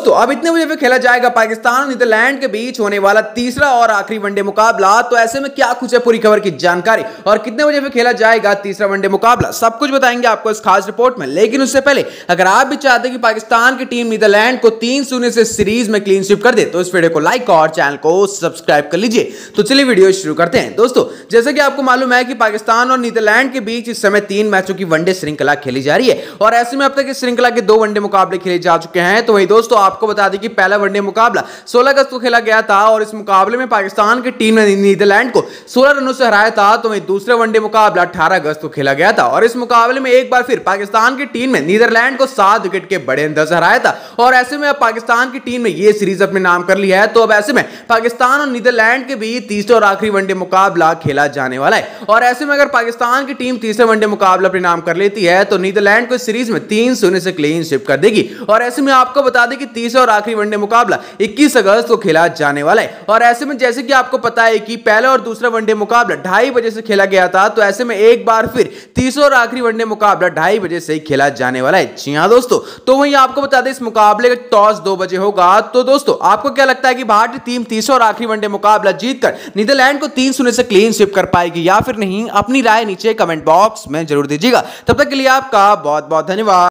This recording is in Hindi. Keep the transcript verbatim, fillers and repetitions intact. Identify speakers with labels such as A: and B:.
A: दोस्तों अब इतने बजे पे खेला जाएगा पाकिस्तान और नीदरलैंड के बीच होने वाला तीसरा और आखिरी वनडे मुकाबला। तो ऐसे में क्या कुछ है पूरी खबर की जानकारी और कितने बजे पे खेला जाएगा तीसरा वनडे मुकाबला, सब कुछ बताएंगे आपको इस खास रिपोर्ट में। लेकिन उससे पहले अगर आप भी चाहते हैं कि पाकिस्तान की टीम नीदरलैंड को तीन शून्य से सीरीज में क्लीन स्वीप कर दे तो इस वीडियो को लाइक और चैनल को सब्सक्राइब कर लीजिए। तो चलिए वीडियो शुरू करते हैं। दोस्तों जैसे कि आपको मालूम है कि पाकिस्तान और नीदरलैंड के बीच इस समय तीन मैचों की वनडे श्रृंखला खेली जा रही है और ऐसे में अब तक इस श्रृंखला के दो वनडे मुकाबले खेले जा चुके हैं। तो वही दोस्तों आपको बता दें कि पहला वनडे मुकाबला सोलह अगस्त को खेला गया था और इस मुकाबले में पाकिस्तान की टीम ने नीदरलैंड को सोलह रनों से हराया था। तो वही दूसरा वनडे मुकाबला अठारह अगस्त को खेला गया था और इस मुकाबले में एक बार फिर पाकिस्तान की टीम ने नीदरलैंड को सात विकेट के बड़े अंतर से हराया था और ऐसे में अब पाकिस्तान की टीम ने यह सीरीज अपने नाम कर ली है। तो अब ऐसे में पाकिस्तान और नीदरलैंड के बीच तीसरा और आखिरी वनडे मुकाबला खेला जाने वाला है और ऐसे में अगर पाकिस्तान की टीम तीसरे वनडे मुकाबला अपने नाम कर लेती है तो नीदरलैंड को इस सीरीज में तीन शून्य से क्लीन स्वीप कर देगी और ऐसे में आपको बता दें कि तीसरा और आखिरी वनडे मुकाबला इक्कीस अगस्त को खेला जाने वाला है और ऐसे में जैसे कि आपको पता है कि पहला और दूसरा वनडे मुकाबला ढाई बजे से खेला गया था। तो ऐसे में एक बार फिर तीसरा और आखिरी वनडे मुकाबला ढाई बजे से खेला जाने वाला है। जी हां दोस्तों, तो वहीं आपको बता दें इस मुकाबले का टॉस दो बजे होगा। तो दोस्तों आपको क्या लगता है कि भारतीय टीम तीसरा और आखिरी वनडे मुकाबला जीतकर नीदरलैंड को तीन शून्य से क्लीन स्वीप कर पाएगी या फिर नहीं? अपनी राय नीचे कमेंट बॉक्स में जरूर दीजिएगा। तब तक के लिए आपका बहुत बहुत धन्यवाद।